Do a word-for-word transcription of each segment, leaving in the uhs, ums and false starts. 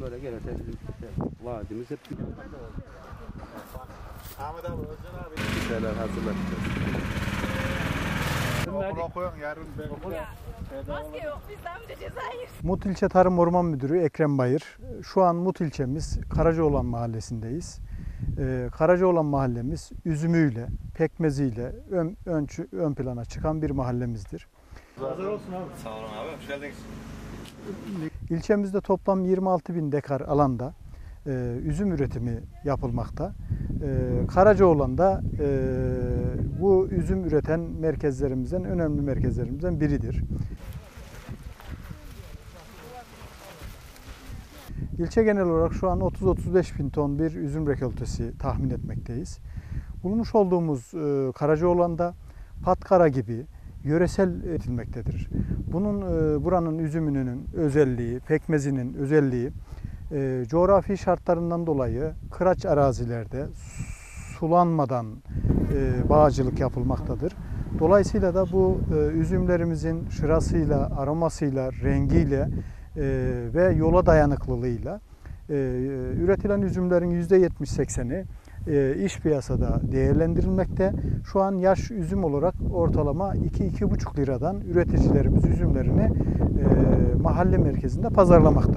böyle gelirse bizim işte vaadimiz hep Ahmet abi, Özcan abi. bir şeyler hazırlatacağız. Okul okuyorsun yarın ben okul. Maske yok bizden de Cezayir. Mut İlçe Tarım Orman Müdürü Ekrem Bayır. Şu an Mut ilçemiz Karacaoğlan mahallesindeyiz. Ee, Karacaoğlan mahallemiz üzümüyle, pekmeziyle ön, ön, ön plana çıkan bir mahallemizdir. Hazır olsun abi. Sağ olun abi, hoş geldiniz. İlçemizde toplam yirmi altı bin dekar alanda e, üzüm üretimi yapılmakta. E, Karacaoğlan da e, bu üzüm üreten merkezlerimizden, önemli merkezlerimizden biridir. İlçe genel olarak şu an otuz otuz beş bin ton bir üzüm rekoltesi tahmin etmekteyiz. Bulunmuş olduğumuz e, Karacaoğlan'da patkara gibi yöresel üretilmektedir. Bunun e, buranın üzümünün özelliği, pekmezinin özelliği e, coğrafi şartlarından dolayı kıraç arazilerde sulanmadan e, bağcılık yapılmaktadır. Dolayısıyla da bu e, üzümlerimizin şırasıyla, aromasıyla, rengiyle e, ve yola dayanıklılığıyla e, üretilen üzümlerin yüzde yetmiş sekseni e, iş piyasada değerlendirilmekte. Şu an yaş üzüm olarak ortalama iki iki buçuk liradan üreticilerimiz üzümlerini e, mahalle merkezinde pazarlamakta.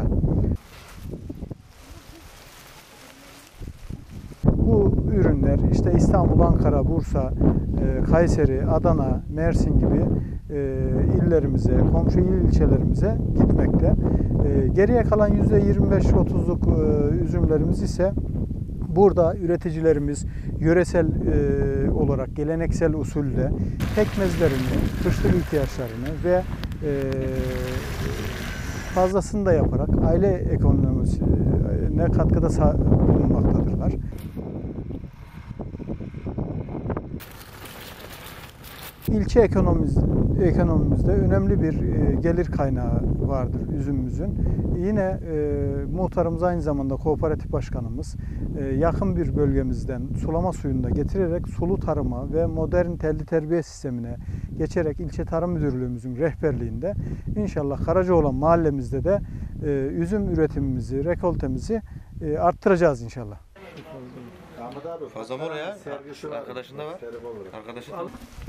Bu ürünler işte İstanbul, Ankara, Bursa, Kayseri, Adana, Mersin gibi illerimize, komşu il ilçelerimize gitmekte. Geriye kalan yüzde yirmi beş otuzluk üzümlerimiz ise burada üreticilerimiz yöresel olarak geleneksel usulle pekmezlerini, kışlık ihtiyaçlarını ve fazlasını da yaparak aile ekonomisine katkıda bulunmaktadırlar. İlçe ekonomimiz, ekonomimizde önemli bir gelir kaynağı vardır üzümümüzün. Yine e, muhtarımız aynı zamanda kooperatif başkanımız e, yakın bir bölgemizden sulama suyunu da getirerek sulu tarıma ve modern telli terbiye sistemine geçerek ilçe tarım müdürlüğümüzün rehberliğinde inşallah Karacaoğlan mahallemizde de e, üzüm üretimimizi, rekoltemizi e, arttıracağız inşallah. Fazla mı olur ya? Arkadaşın da var. Arkadaşın da var.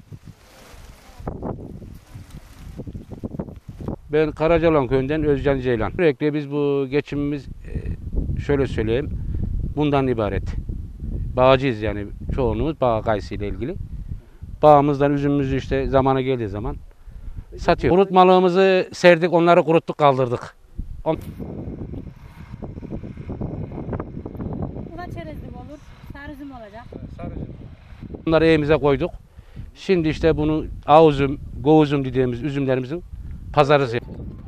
Ben Karacaoğlan köyünden Özcan Ceylan. Sürekli biz bu geçimimiz şöyle söyleyeyim bundan ibaret. Bağcıyız yani çoğunluğumuz bağ kayısı ile ilgili. Bağımızdan üzümümüzü işte zamanı geldiği zaman satıyor. Kurutmalığımızı serdik, onları kuruttuk, kaldırdık. On... Bu da çerezlik olur, sarı üzüm olacak. Sarı üzüm. Bunları evimize koyduk. Şimdi işte bunu ağ üzüm, go üzüm dediğimiz üzümlerimizin pazarı.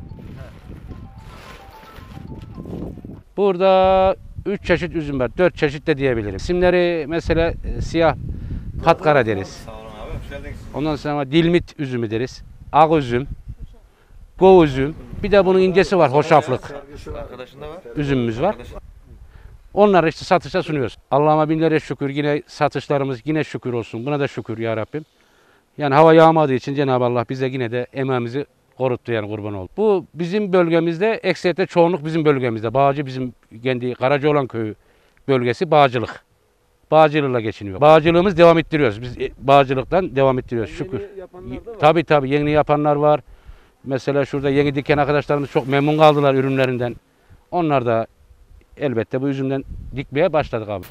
Burada üç çeşit üzüm var, dört çeşit de diyebilirim. İsimleri mesela siyah patkara deriz. Sağ olun abi, hoş geldiniz. Ondan sonra dilmit üzümü deriz. Ak üzüm, go üzüm. Bir de bunun incesi var, hoşaflık. Arkadaşın da var. Üzümümüz var. Onları işte satışa sunuyoruz. Allah'ıma binlerce şükür, yine satışlarımız yine şükür olsun. Buna da şükür ya Rabbim. Yani hava yağmadığı için Cenab-ı Allah bize yine de emeğimizi koruttu yani kurban oldu. Bu bizim bölgemizde, ekseriyetle çoğunluk bizim bölgemizde. Bağcı bizim kendi Karacaoğlan köyü bölgesi bağcılık. Bağcılığıyla geçiniyor. Bağcılığımız devam ettiriyoruz. Biz bağcılıktan devam ettiriyoruz şükür. Tabii tabii yeni yapanlar var. Mesela şurada yeni diken arkadaşlarımız çok memnun kaldılar ürünlerinden. Onlar da elbette bu üzümden dikmeye başladık abi.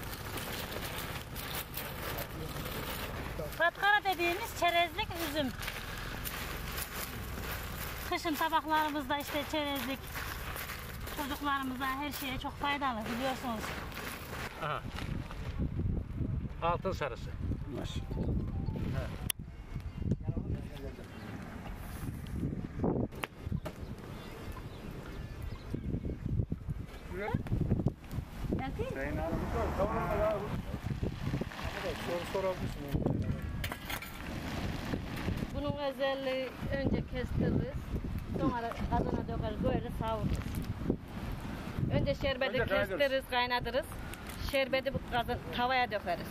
Patkara dediğimiz çerezlik üzüm. Kışın tabaklarımızda işte çerezlik, çocuklarımıza her şeye çok faydalı biliyorsunuz. Aha. Altın sarısı. Maşallah. Bunun özelliği önce kestiririz, sonra kazana dökeriz, böyle savururuz. Önce şerbeti önce kestiririz, kaynatırız. Şerbeti bu kazan, tavaya dökeriz.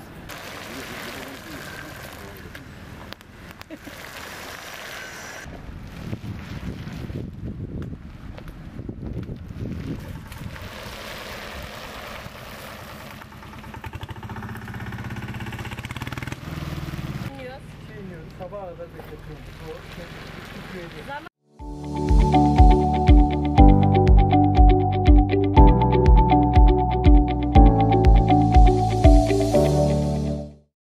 kadar bekletiyormuş. O şey, Türkiye'de. Zaman